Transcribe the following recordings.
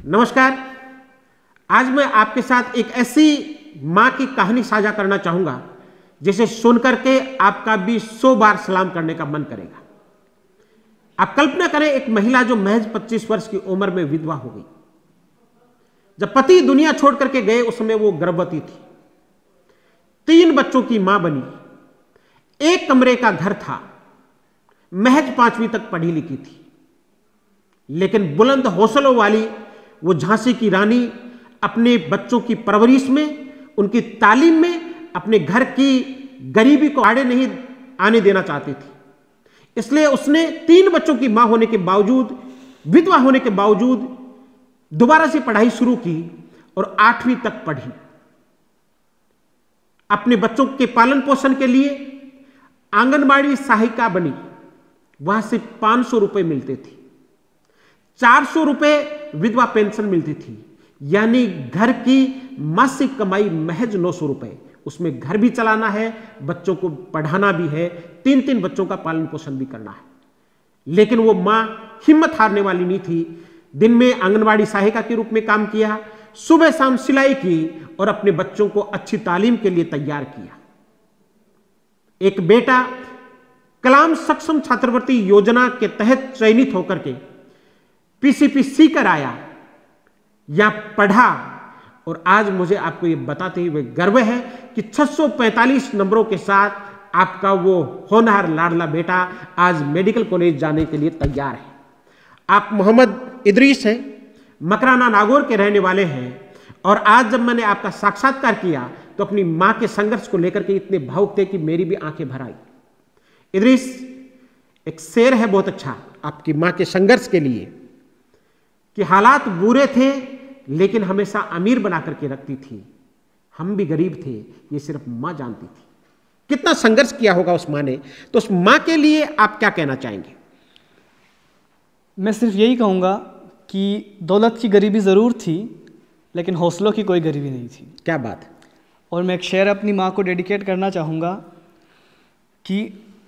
नमस्कार। आज मैं आपके साथ एक ऐसी माँ की कहानी साझा करना चाहूंगा जिसे सुनकर के आपका भी 100 बार सलाम करने का मन करेगा। आप कल्पना करें, एक महिला जो महज 25 वर्ष की उम्र में विधवा हो गई। जब पति दुनिया छोड़ करके गए उस समय वो गर्भवती थी, 3 बच्चों की मां बनी, एक कमरे का घर था, महज 5वीं तक पढ़ी लिखी थी, लेकिन बुलंद हौसलों वाली वो झांसी की रानी अपने बच्चों की परवरिश में, उनकी तालीम में, अपने घर की गरीबी को आड़े नहीं आने देना चाहती थी। इसलिए उसने 3 बच्चों की मां होने के बावजूद, विधवा होने के बावजूद दोबारा से पढ़ाई शुरू की और 8वीं तक पढ़ी। अपने बच्चों के पालन पोषण के लिए आंगनबाड़ी सहायिका बनी। वहां से 500 रुपए मिलते थे, 400 रुपए विधवा पेंशन मिलती थी, यानी घर की मासिक कमाई महज 900 रुपए। उसमें घर भी चलाना है, बच्चों को पढ़ाना भी है, 3-3 बच्चों का पालन पोषण भी करना है। लेकिन वो मां हिम्मत हारने वाली नहीं थी। दिन में आंगनबाड़ी सहायिका के रूप में काम किया, सुबह शाम सिलाई की और अपने बच्चों को अच्छी तालीम के लिए तैयार किया। एक बेटा कलाम सक्षम छात्रवृत्ति योजना के तहत चयनित होकर के पीसीपी सीकर आया या पढ़ा, और आज मुझे आपको यह बताते हुए गर्व है कि 645 नंबरों के साथ आपका वो होनहार लाडला बेटा आज मेडिकल कॉलेज जाने के लिए तैयार है। आप मोहम्मद इदरीस हैं, मकराना नागौर के रहने वाले हैं, और आज जब मैंने आपका साक्षात्कार किया तो अपनी मां के संघर्ष को लेकर के इतने भावुक थे कि मेरी भी आंखें भर आई। इदरीस, एक शेर है बहुत अच्छा आपकी मां के संघर्ष के लिए कि हालात बुरे थे लेकिन हमेशा अमीर बना करके रखती थी, हम भी गरीब थे, ये सिर्फ मां जानती थी। कितना संघर्ष किया होगा उस मां ने। तो उस मां के लिए आप क्या कहना चाहेंगे? मैं सिर्फ यही कहूँगा कि दौलत की गरीबी ज़रूर थी लेकिन हौसलों की कोई गरीबी नहीं थी। क्या बात है। और मैं एक शेर अपनी माँ को डेडिकेट करना चाहूँगा कि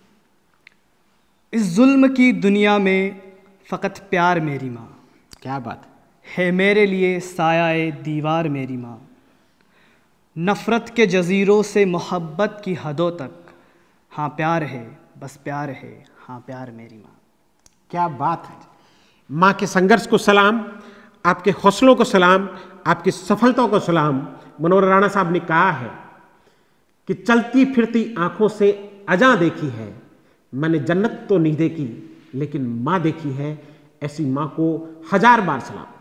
इस जुल्म की दुनिया में फ़कत प्यार मेरी माँ। क्या बात है मेरे लिए साया दीवार मेरी माँ। नफ़रत के जज़ीरों से मोहब्बत की हदों तक, हाँ प्यार है, बस प्यार है, हाँ प्यार मेरी माँ। क्या बात है। माँ के संघर्ष को सलाम, आपके हौसलों को सलाम, आपकी सफलताओं को सलाम। मनोहर राणा साहब ने कहा है कि चलती फिरती आंखों से अजा देखी है, मैंने जन्नत तो नहीं देखी लेकिन माँ देखी है। ऐसी माँ को 1000 बार सलाम।